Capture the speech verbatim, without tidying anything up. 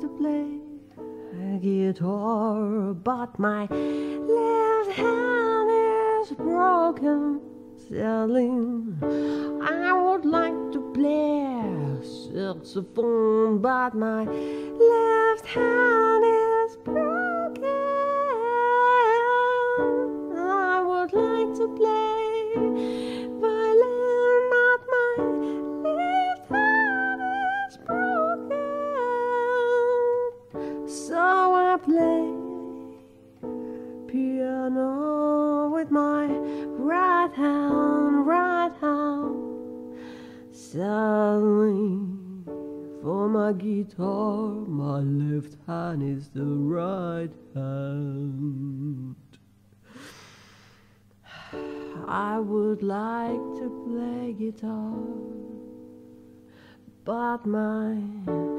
to play a guitar, but my left hand is broken. Darling, I would like to play saxophone, but my left hand is broken. I would like to play violin, but my left hand is broken. So I play piano with my right hand, right hand. Suddenly, for my guitar, my left hand is the right hand. I would like to play guitar, but my